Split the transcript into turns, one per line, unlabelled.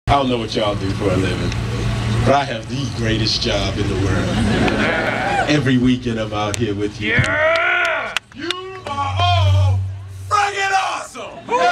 I don't know what y'all do for a living, but I have the greatest job in the world. Every weekend I'm out here with you.
Yeah! You are all friggin' awesome!